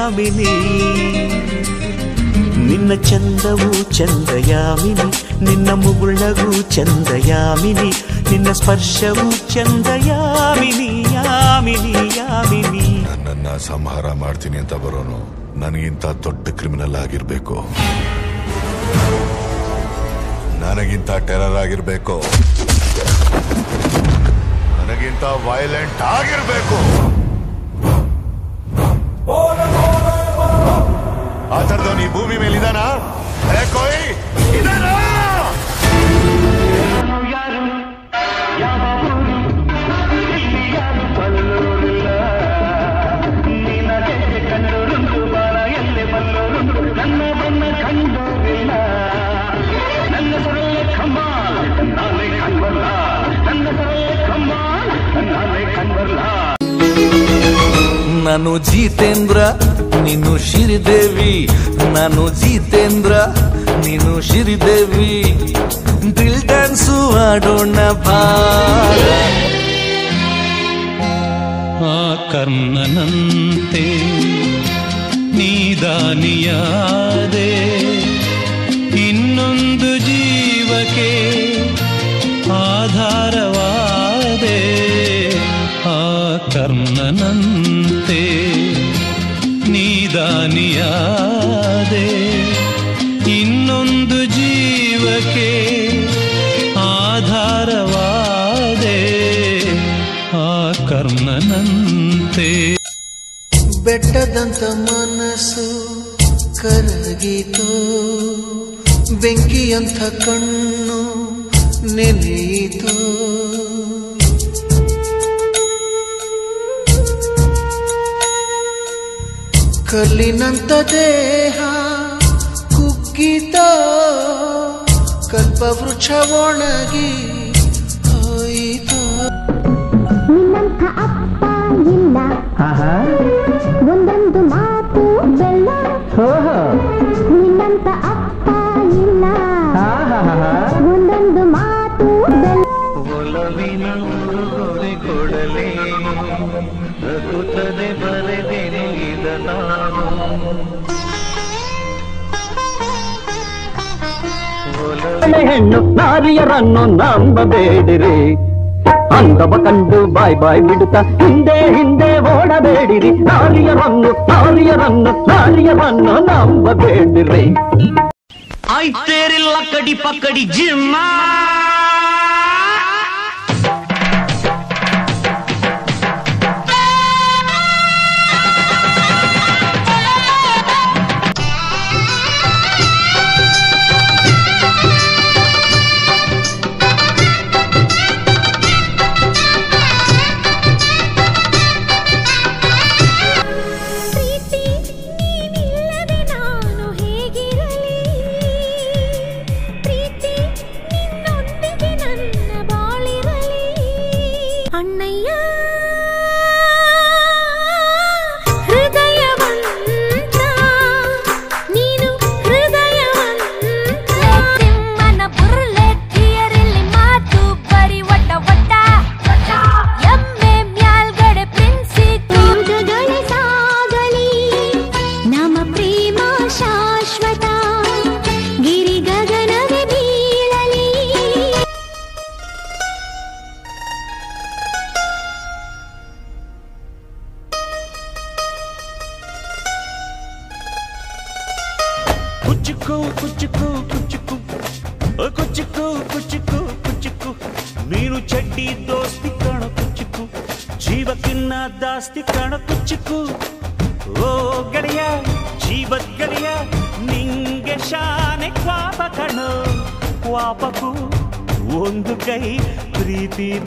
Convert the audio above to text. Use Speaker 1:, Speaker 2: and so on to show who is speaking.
Speaker 1: ಯಾಮಿನಿ ನಿನ್ನ ಚಂದವು ಚಂದ ಯಾಮಿನಿ ನಿನ್ನ ಮುಗುಳ್ನಗೂ ಚಂದ ಯಾಮಿನಿ ನಿನ್ನ ಸ್ಪರ್ಶವು ಚಂದ ಯಾಮಿನಿ ಯಾಮಿನಿ ಯಾಮಿನಿ
Speaker 2: ನನ್ನನ್ನ ಸಂಹಾರ ಮಾಡ್ತೀನಿ ಅಂತ ಬರೋನು ನನಗಿಂತ ದೊಡ್ಡ ಕ್ರಿಮಿನಲ್ ಆಗಿರ್ಬೇಕು ನನಗಿಂತ ಟೆರರ್ ಆಗಿರ್ಬೇಕು ನನಗಿಂತ ವೈಲೆಂಟ್ ಆಗಿರ್ಬೇಕು ಆ ಥರದವನು ಈ ಭೂಮಿ ಮೇಲೆ ಇದಾನ ಕೋಯ್ ಇದಾನ
Speaker 3: ನಾನು ಜಿತೇಂದ್ರ ನೀನು ಶ್ರೀದೇವಿ ನಾನು ಜಿತೇಂದ್ರ ನೀನು ಶ್ರೀದೇವಿ ಡ್ರಿಲ್ ಡ್ಯಾನ್ಸು ಆಡೋಣ ಬಾರ
Speaker 4: ಆ ಕರ್ಣನಂತೆ ನೀದಾನಿಯಾದೆ ಇನ್ನೊಂದು ಜೀವಕ್ಕೆ ಆಧಾರವಾದೆ ಆ ಕರ್ಣನಂತೆ ನೀದಾನಿಯಾದೆ ಇನ್ನೊಂದು ಜೀವಕ್ಕೆ ಆಧಾರವಾದೆ ಆ ಕರ್ಣನಂತೆ
Speaker 5: ಬೆಟ್ಟದಂತ ಮನಸ್ಸು ಕರಗಿತು ಬೆಂಕಿಯಂಥ ಕಣ್ಣು ನೆನೆಯಿತು ಕಲ್ಲಿನಂತ ದೇಹ ಕುಗ್ಗಿತ ಕಲ್ಪವೃಕ್ಷ ಒಣಗಿ ಹೋಯಿತು
Speaker 6: ನಿನ್ನಂಥ ಅಪ್ಪ ಇಲ್ಲ ಒಂದೊಂದು ಮಾತು ಬೆಲ್ಲ ನಿನ್ನಂಥ ಅಪ್ಪ ಇಲ್ಲ ಒಂದೊಂದು ಮಾತು ಬೆಲ್ಲ
Speaker 4: ಒಲವಿನ ಉಡುಗೊರೆ ಕೊಡಲೇ ರಘುತ್ತದೆ ಬರೆದೇನೆ ಇದ ನಾನು
Speaker 7: ಹೆಣ್ಣು ನಾರಿಯರನ್ನು ನಂಬಬೇಡಿರಿ ಅಂದವ ಕಂಡು ಬಾಯ್ ಬಾಯ್ ಬಿಡುತ್ತಾ ಹಿಂದೆ ಹಿಂದೆ ಓಡಬೇಡಿರಿ ನಾರಿಯರನ್ನು ನಂಬಬೇಡಿರಿ
Speaker 8: ಆಯ್ತೇರಿಲ್ಲ ಕಡಿ ಪಕ್ಕಡಿ ಜಿಮ್ಮ
Speaker 6: ಅಣ್ಣಯ್ಯ ಹೃದಯವಂತ ನೀನು ಹೃದಯವಂತ ತಿಮ್ಮನ ಬುರ್ಲೆ ಥಿಯರಿಲಿ ಮಾತು ಬರಿ ಒಟ್ಟ ಒಟ್ಟ ಎಮ್ಮೆ ಮ್ಯಾಲ್ಗಡೆ ಪ್ರಿನ್ಸಿ ತೋಟದೊಳೆ ಸಾಗಲಿ ನಮ್ಮ ಪ್ರೇಮ ಶಾಶ್ವತ ಗಿರಿ ಗಗನವೇ ಬೀಳಲಿ
Speaker 1: ಕುಚ್ಚುಕು ಕುಚ್ಚುಕು ಕುಚ್ಚುಕು ಕುಚ್ಚುಕು ಕುಚ್ಚುಕು ಕುಚ್ಚುಕು ನೀನು ಚಡ್ಡಿ ದೋಸ್ತಿ ಕಾಣ ಕುಚ್ಚುಕು ಜೀವಕ್ಕಿನ್ನ ದಾಸ್ತಿ ಕಾಣ ಕುಚ್ಚುಕು ಓ ಗೆಳೆಯ ಜೀವದ್ ಗೆಳೆಯ ನಿಂಗೆ ಶಾನೆ ಕ್ವಾಪ ಕಣೋ ಕ್ವಾಪಕ್ಕೂ ಒಂದು ಕೈ ಪ್ರೀತಿ